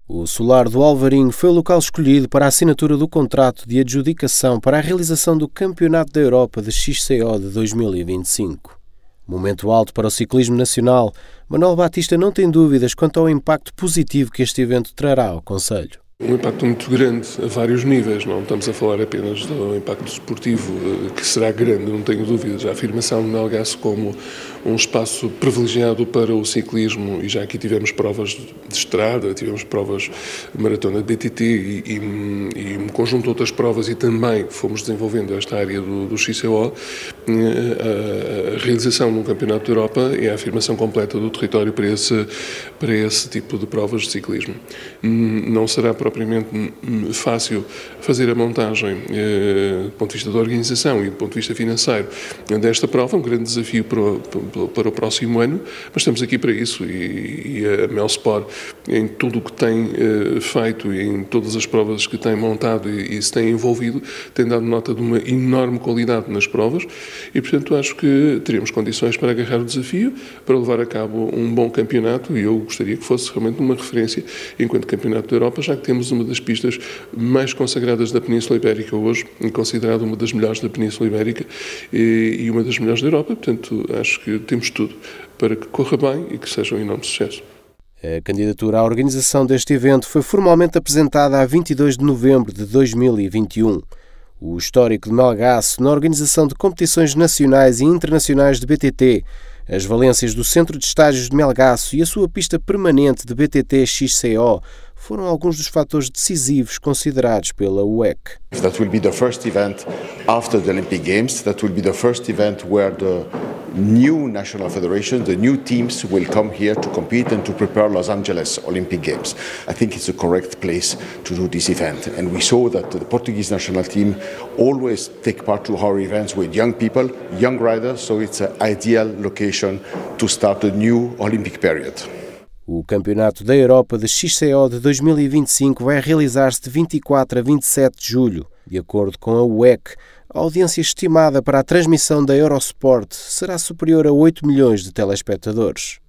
O solar do Alvarinho foi o local escolhido para a assinatura do contrato de adjudicação para a realização do Campeonato da Europa de XCO de 2025. Momento alto para o ciclismo nacional, Manuel Batista não tem dúvidas quanto ao impacto positivo que este evento trará ao concelho. Um impacto muito grande a vários níveis, não estamos a falar apenas do impacto desportivo, que será grande, não tenho dúvidas. A afirmação de Melgaço como um espaço privilegiado para o ciclismo, e já aqui tivemos provas de estrada, tivemos provas de maratona de BTT e um conjunto de outras provas, e também fomos desenvolvendo esta área do XCO. A realização de um campeonato da Europa é a afirmação completa do território para esse tipo de provas de ciclismo. Não será propriamente fácil fazer a montagem do ponto de vista da organização e do ponto de vista financeiro desta prova, um grande desafio para o próximo ano, mas estamos aqui para isso, e a Melsport, em tudo o que tem feito e em todas as provas que tem montado e se tem envolvido, tem dado nota de uma enorme qualidade nas provas, e portanto acho que teremos condições para agarrar o desafio, para levar a cabo um bom campeonato, e eu gostaria que fosse realmente uma referência enquanto campeonato da Europa, já que temos uma das pistas mais consagradas da Península Ibérica hoje, considerada uma das melhores da Península Ibérica e uma das melhores da Europa. Portanto, acho que temos tudo para que corra bem e que seja um enorme sucesso. A candidatura à organização deste evento foi formalmente apresentada a 22 de novembro de 2021. O histórico de Melgaço na organização de competições nacionais e internacionais de BTT, as valências do Centro de Estágios de Melgaço e a sua pista permanente de BTT XCO foram alguns dos fatores decisivos considerados pela UEC. That will be the first event after the Olympic Games. That will be the first event where the new national federation, the new teams will come here to compete and to prepare Los Angeles Olympic Games. I think it's the correct place to do this event. And we saw that the Portuguese national team always take part to our events with young people, young riders, so it's an ideal location to start a new Olympic period. O Campeonato da Europa de XCO de 2025 vai realizar-se de 24 a 27 de julho. De acordo com a UEC, a audiência estimada para a transmissão da Eurosport será superior a 8 milhões de telespectadores.